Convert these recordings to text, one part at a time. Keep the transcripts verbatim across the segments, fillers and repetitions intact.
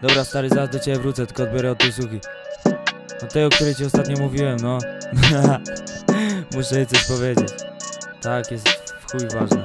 Dobra stary, zaraz do ciebie wrócę, tylko odbiorę od tej suki. No tej, o której ci ostatnio mówiłem, no. Muszę jej coś powiedzieć. Tak, jest w chuj ważne.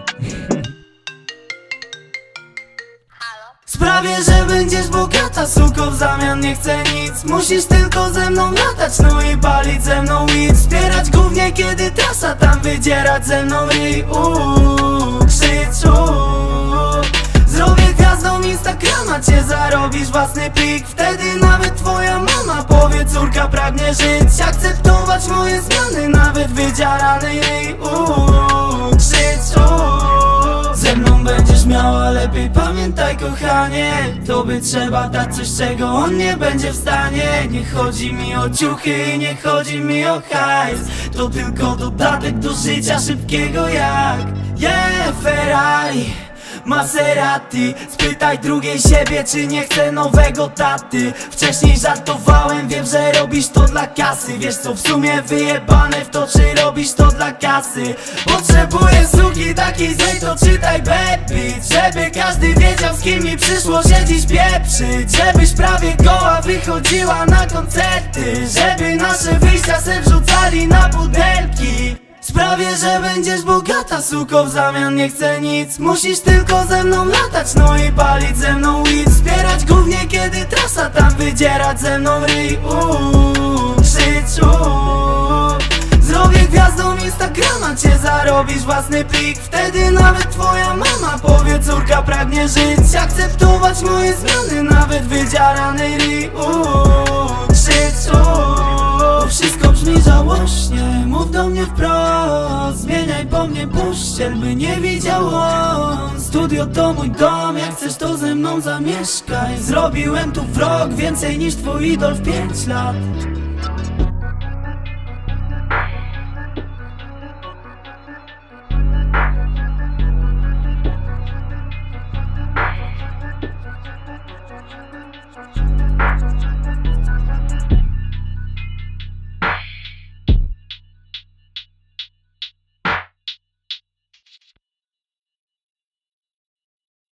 Sprawię, że będziesz bogata, suko, w zamian nie chcę nic. Musisz tylko ze mną latać, no i palić ze mną weed. Wspierać głównie kiedy trasa, tam wydzierać ze mną ryj. Uuu, krzycz, uuu. Zrobię gwiazdą Instagrama, cię zarobisz własny plik. Wtedy nawet twoja mama powie, córka pragnie żyć. Akceptować moje zmiany, nawet wydzierany ryj. Uuu, krzycz, uuu. Ze mną będziesz miała lepiej, pamiętaj kochanie. Tobie trzeba dać coś, czego on nie będzie w stanie. Nie chodzi mi o ciuchy, nie chodzi mi o hajs. To tylko dodatek do życia szybkiego jak yeah, Ferrari, Maserati. Spytaj drugiej siebie, czy nie chce nowego taty. Wcześniej żartowałem, wiem, że robisz to dla kasy. Wiesz co, w sumie wyjebane w to, czy robisz to dla kasy. Potrzebuję suki takiej złej, to czytaj baby. Żeby każdy wiedział, z kim mi przyszło się dziś pieprzyć. Żebyś prawie goła wychodziła na koncerty. Żeby nasze wyjścia se wrzucali na pudelki. Sprawię, że będziesz bogata, suko, w zamian nie chcę nic. Musisz tylko ze mną latać, no i palić ze mną weed. Wspierać głównie kiedy trasa, tam wydzierać ze mną ryj. Uuu, krzycz, uuu. Zrobię gwiazdą Instagrama, cię zarobisz własny plik. Wtedy nawet twoja mama powie, córka pragnie żyć. Akceptować moje zmiany, nawet wydzierany ryj. Uuu, krzycz, uuu. Wszystko brzmi żałośnie, mów do mnie wprost. Zmieniaj po mnie pościel, by nie widział on. Studio to mój dom, jak chcesz to ze mną zamieszkaj. Zrobiłem tu vlog, więcej niż twój idol w pięć lat.